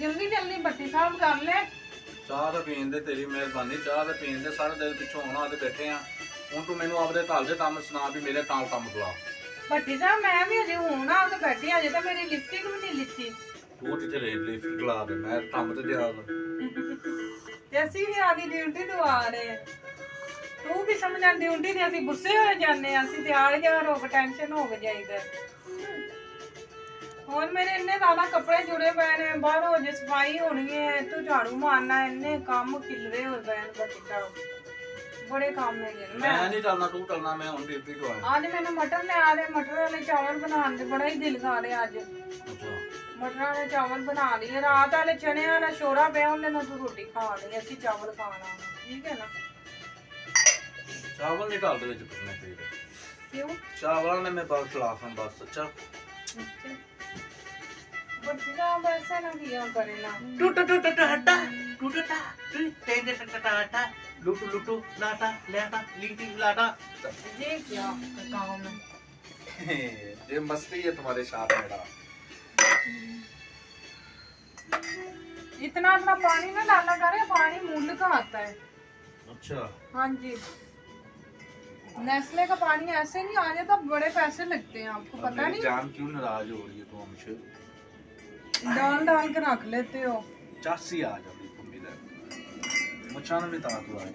जल्दी जल्दी भट्टी साहब कर ले। चाह तो पीन दे, तेरी मेहरबानी, चाह तो पीन दे, सारे दिन पिछों आना ते बैठे हैं हूँ। तू मैनू आपदे घर दे काम सुना भी मेरे काम खिला। भट्टी साहब मैं भी अजे हूं ना तो बैठी, अजे तो मेरी लिपस्टिक भी नहीं लिखी। तू ते चले लिफ्ट खिला दे, मैं काम ते जा जैसी भी आदि ड्यूटी तो आ रहे तू भी समझा ड्यूटी ते ਅਸੀਂ ਗੁੱਸੇ ਹੋ ਜਾਂਦੇ ਆ, ਅਸੀਂ ਤਿਆਰ ਜਿਹਾ ਹੋ ਕੇ ਟੈਨਸ਼ਨ ਹੋ ਕੇ ਜਾਈਦਾ। ਹੁਣ ਮੇਰੇ ਇੰਨੇ ਜ਼ਿਆਦਾ ਕੱਪੜੇ ਜੁੜੇ ਪਏ ਨੇ, ਬਾਹਰੋਂ ਜੇ ਸਫਾਈ ਹੋਣੀ ਹੈ, ਇੱਥੋਂ ਝਾੜੂ ਮਾਰਨਾ, ਇੰਨੇ ਕੰਮ ਖਿਲਰੇ ਹੋਏ ਪਏ ਨੇ ਬੱਟੀ ਸਾਹਿਬ, ਬੜੇ ਕੰਮ ਹੈਗੇ ਨੇ। ਮੈਂ ਨਹੀਂ ਚੱਲਣਾ, ਤੂੰ ਚੱਲਣਾ, ਮੈਂ ਹੁਣ ਡਿਊਟੀ ਤੋਂ ਆਇਆ। ਅੱਜ ਮੈਨੂੰ ਮਟਰ ਲਿਆ ਦੇ, ਮਟਰ ਵਾਲੇ ਚਾਵਲ ਬਣਾਉਣ ਦੇ ਬੜਾ ਹੀ ਦਿਲ ਕਰ ਰਿਹਾ ਅੱਜ। ਅੱਛਾ ਮਟਰਾਂ ਵਾਲੇ ਚਾਵਲ ਬਣਾ ਲਈਏ, ਰਾਤ ਵਾਲੇ ਚਣਿਆਂ ਦਾ ਛੋੜਾ ਪਿਆ, ਉਹਦੇ ਨਾਲ ਤੂੰ ਰੋਟੀ ਖਾ ਲਈ, ਅਸੀਂ ਚਾਵਲ ਖਾਣਾ, ਠੀਕ ਹੈ ਨਾ। ਚਾਵਲ ਨਹੀਂ ਢਾਲ ਦੇ ਵਿੱਚ ਪੁੱਛਣਾ ਚਾਹੀਦਾ। क्यों? चावल ने मैं बस खिलाफ हूं बस। अच्छा बच्चा वैसे ना किया करे ना। टूट टूट हटा टूट टा टे टे टा टा लूटू लूटू लाटा लाटा लीटी लाटा। ये क्या काम है? ये मस्ती है तुम्हारे साथ मेरा। इतना अपना पानी ना डाला करे, पानी मूल्य का आता है। अच्छा हाँ जी, नेस्ले का पानी ऐसे नहीं आ जाता, बड़े पैसे लगते हैं, आपको पता नहीं। जान क्यों नाराज हो रही है तू हमसे? डाल डाल के रख लेते हो। चासी आ जा बिल्कुल मेरा मचान में ताकू आ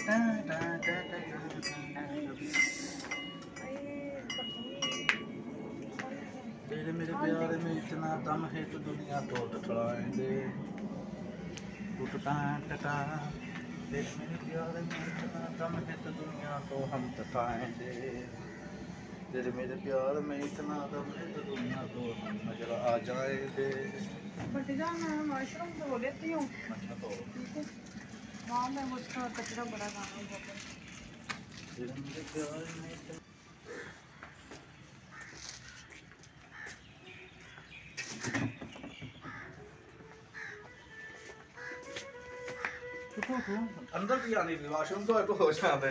तेरे मेरे प्यारे में इतना दम है तो दुनिया तो टटलाएंगे टूटता टटा। तेरे मेरे प्यारे में इतना दम है तो दुनिया को हम टटाएंगे। तेरे मेरे प्यार में इतना दम है तो दुनिया को हम नजर आ जाएंगे। बट जा मैं मशरूम धो लेती हूँ। अच्छा तो हाँ मैं उसका कचरा बड़ा काम है। तेरे मेरे प्यार में इतना अंदर भी आने की वाशरूम तो एक हो जाते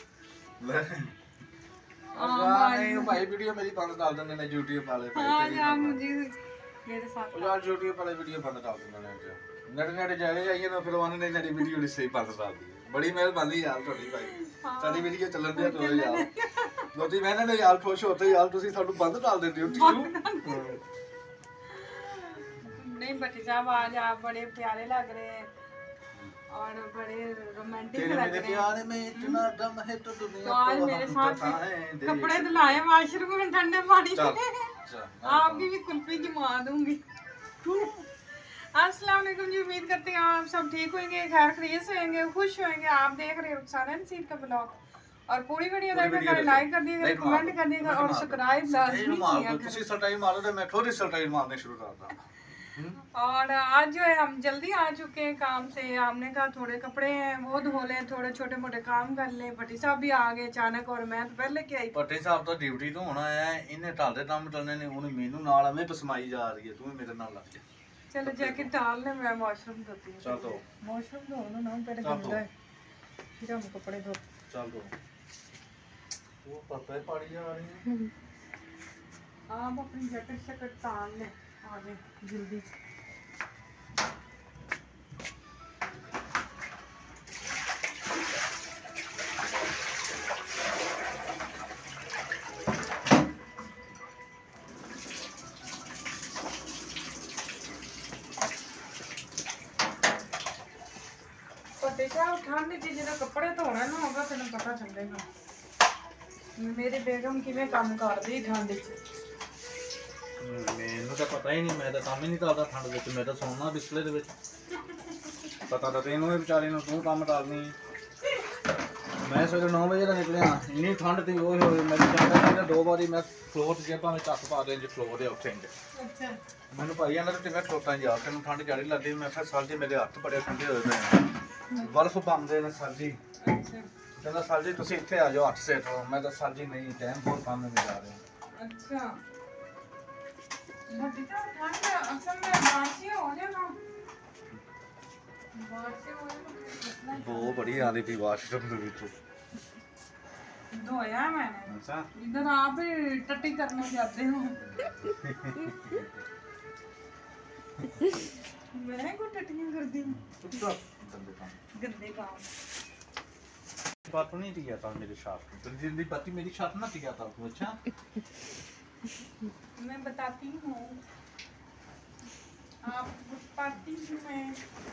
नहीं भाई वीडियो मेरी बंद डाल देने ने यूट्यूब वाले हां यार मुझे मेरे साथ यार यूट्यूब वाले वीडियो बंद डाल देने ने नेट नेट जाने जाइए ना फिर उन्होंने मेरी वीडियो नहीं सही बंद डाल दी। बड़ी मेहरबानी यार ਤੁਹਾਡੀ भाई ਸਾਡੀ ਵੀਡੀਓ ਚੱਲਣ ਦੇ ਤੋ यार ਦੋਤੀ ਮੈਨੇ ਨੇ यार खुश होते यार ਤੁਸੀਂ ਸਾਨੂੰ ਬੰਦ डाल देते हो क्यों? नहीं बच्चे साहब आज आप बड़े प्यारे लग रहे हैं और बड़े रोमांटिक लग रहे हैं। प्यार में इतना दम है तो दुनिया तो आज मेरे साथ कपड़े धुलाए वाशरूम में ठंडे पानी से। आपकी भी कुल्फी जमा दूंगी। अस्सलाम वालेकुम जी, उम्मीद करते हैं आप सब ठीक होंगे, खैर खैरियत से होंगे, खुश होंगे। आप देख रहे हैं रुखसाना नसीर का ब्लॉग और पूरी वीडियो देखकर लाइक कर दीजिएगा, कमेंट कर दीजिएगा और सब्सक्राइब लाजमी किया करें। ਤੁਸੀਂ ਸਟਾਈਲ ਮਾਰੋ ਤੇ ਮੈਂ ਥੋੜੀ ਸਟਾਈल मारने शुरू करता। और आज जो है हम जल्दी आ चुके हैं काम से, हमने कहा थोड़े कपड़े हैं वो धो लें, थोड़े छोटे मोटे काम कर लें। भट्टी साहब भी आ गए अचानक और मैं तो पहले क्या आई। भट्टी साहब तो ड्यूटी तो होना है, इन्हें ढाल दे काम चलने ने, उन्हें मेनू नाल हमें पसमाई जा रही है, तू मेरे नाल लग जा। चलो जैकेट डाल ले, मैं वॉशरूम धोती हूँ। चल दो वॉशरूम धोना ना पहले गंदा है, फिर हम कपड़े धो। चल दो वो पता है पड़ी जा रही है। आप अपनी जैकेट शैकेट डाल लें, आ जाए जल्दी से। ठंड च जो कपड़े धोना ना होगा तेन पता चलेगा मेरी बेगम किवें काम करदी ठंड च। मैनू तो पता ही नहीं, मैं तो काम ही नहीं करता ठंड विच, मैं तो सोना बिस्ले दे विच। पता तो तेनू है बेचारे नूं, तू काम टालनी। मैं सवेरे 9 बजे का निकलिया, इन्नी ठंड थी वो मेरी कहता 2 बारी मैं फ्लोर से भावें चक पा दे फ्लोर है उत्थे। अच्छा मैनू भाई आंदा तो मैं खलोता यार तेन ठंड जड़ी लगती। मैं आखिया सर जी मेरे हत्थ बड़े ठंडे होए पे बर्फ बनते हैं सर जी। कहना सर जी तुम इतने आ जाओ 8 से तो मैं तो सर जी नहीं टाइम बहुत काम में जा रहे हैं। अच्छा ठंड असल में बारिश हो जाना, बारिश हो जाना वो बड़ी आंधी थी वाशरूम के बीच धोया मैंने। अच्छा इधर आप ही टट्टी करने जाते हो। मैं करती हूँ। गंदे काम बात नहीं दिया था मेरे साथ तो जिंदगी पति मेरी साथ ना किया था तू। अच्छा मैं बताती हूँ आप बताती हूँ मैं।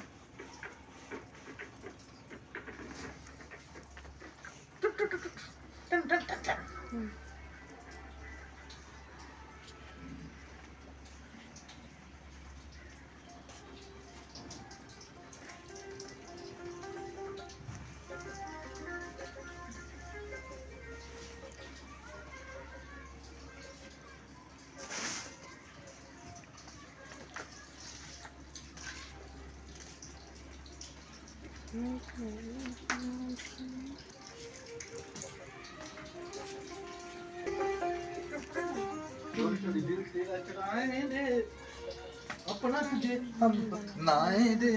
अपना तुझे हम नाए दे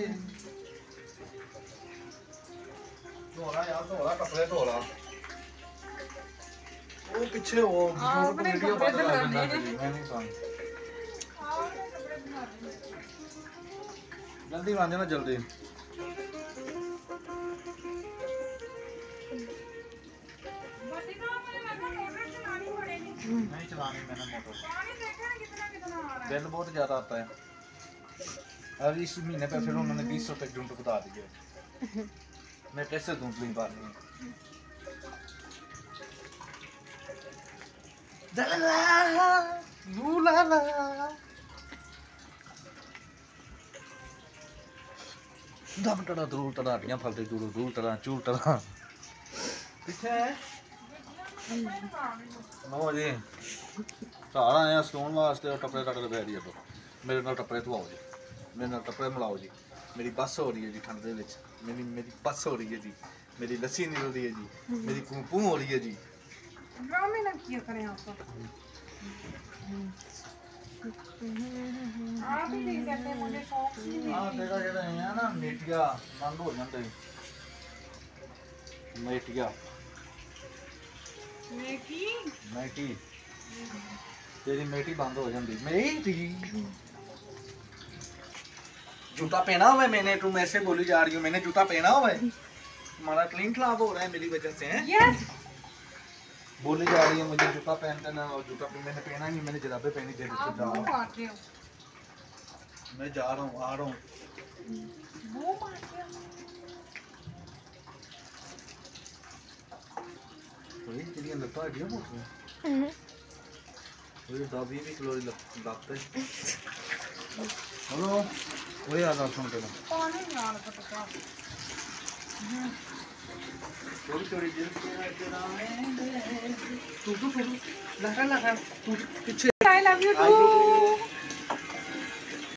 धोला यार धोला कपड़े धोला वो पीछे वो वीडियो बंद कर देना मैं नहीं काम जल्दी मान जाना जल्दी नहीं चलानी मैंने मोटर बिल बहुत ज़्यादा आता है और इस महीने पे फिर उन्होंने 20 रुपये यूनिट बता दिए मैं कैसे दूँ तीन बार नहीं दम टड़ा दूर टड़ा हड्डियां फलते दूर दूर टड़ा चूल टड़ा पीछे नो जी घर आए सताउन वास्ते और टप्पड़े टक्कर पै दी तो मेरे नाल टप्पड़े धुआओ जी मेरे नाल टप्पड़े मिलाओ जी मेरी बस हो रही है जी ठंड दे विच मेरी बस हो रही है जी मेरी लस्सी निकल रही है जी मेरी पू हो रही है जी ड्रामे ना किया करें आप ही नहीं करते मुझे शौक ही नहीं। हां तेरा जेड़ा है ना मेटिया बंद हो जांदे मेटिया मेटी तेरी मेटी बंद हो जाती मेटी जूता पहना हुआ है मैंने तुम ऐसे बोली जा रही हो मैंने जूता पहना हुआ है तुम्हारा क्लीन खराब हो रहा है मेरी वजह से है यस बोली जा रही है मुझे जूता पहनते ना और जूता मैंने पहना नहीं मैंने जराबे पहनी थी आप मुंह काट रहे हो मैं जा रहा हूँ आ रहा हूँ मुंह काट रहे हो वही तेरी लत्ता हड्डियां मोटी हैं वही दाबी भी क्लोरी लगता है हेलो वही आ सुन के पानी नाल पटका थोड़ी थोड़ी दिल तेरा मैं तू लगा तू पीछे आई लव यू टू